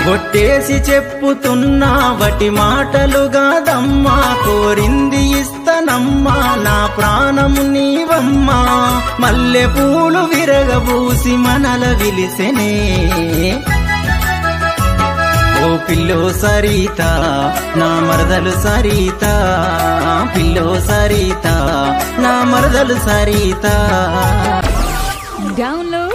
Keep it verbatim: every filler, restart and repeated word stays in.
ఒట్టేసి చెప్పుతున్నా వటి మాటలు గాదమ్మా, కోరింది ఇస్తనమ్మా నా ప్రాణము నీవమ్మా. మల్లె పూలు విరగబూసి మనల విలిసెనే, ఓ పిల్లో సరిత నా మరదలు సరిత, పిల్లో సరిత నా మరదలు సరిత. డౌన్లోడ్